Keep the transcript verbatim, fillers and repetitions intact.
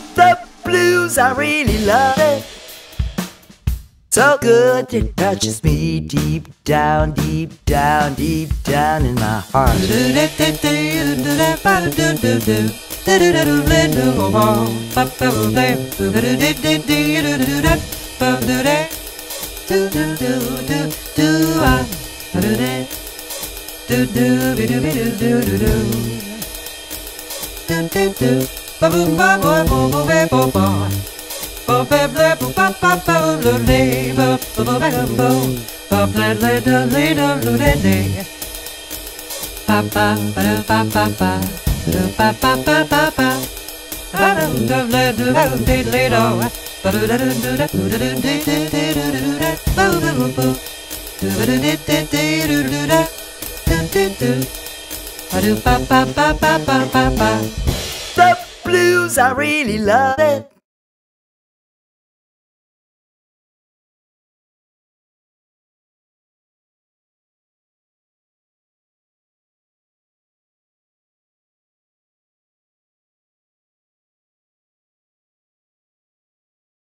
The blues, I really love it. So good it touches me deep down, deep down, deep down in my heart. The blues, I really love it.